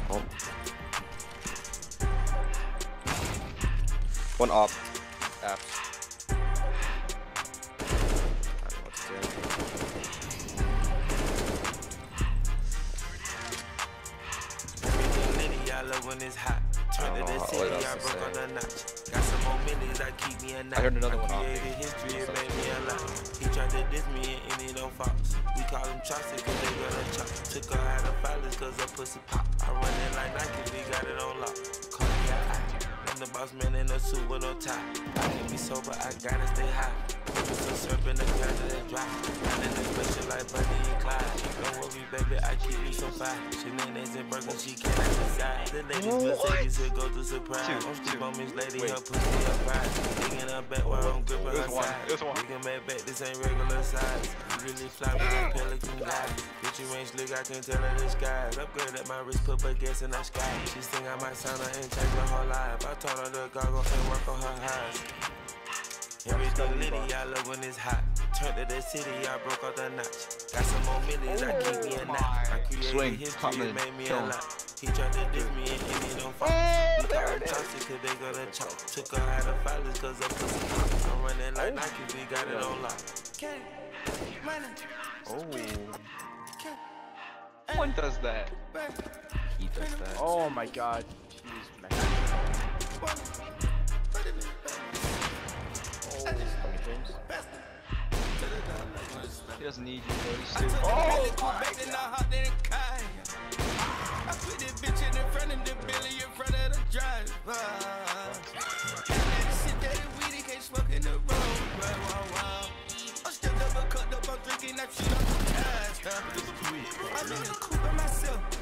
Oh. One up. F. I don't know what to do. I love when it's hot. Turn to the city, I broke on the notch. Got some more minutes that keep me a night. I heard another one off. Created history, it made me a lot. He tried to diss me and it don't fox. We call him Chopstick cause they gonna chop. Took her out of filers cause her pussy pop. I run it like Nike, we got it on lock. Cardiac, I'm the boss man in a suit with no tie. I can be sober, I gotta stay high. Some syrup in the glass of that dry. And then special like Bunny and Clyde. Don't worry, baby, I keep me some fire. Shenanigans and burgers, she cannot decide. The ladies Mercedes will go to surprise. I'm sleep on Miss Lady, her pussy a prize. Digging her back while I'm gripping her side. We can make back, this ain't regular size. You really fly with a pelican guy. Bitch, you ain't slick, I can tell her the skies. Upgrade at my wrist, put gas in the sky. She think I might sign her and change her whole life. I told her to goggle and work on her eyes. Everything litty, I love when it's hot. Turned to the city, I broke off the notch. Got some more millions, I keep me a knot. I created history, it made me a lot. He tried to diss me and he don't fall. We call him Chopstick cause they gonna chop. Took her out of filers cause her pussy pop. I'm running like Nike, we got it on lock. One does that. He does that. Oh my god. Jeez, man. He doesn't need you, bro. He's stupid. I put this bitch in front of the Billy in front of the driver. Sit there and weedy can't smoke in the road. I'm still never cut up, I'm drinking that shit up the cash. I'm in the coupe by myself.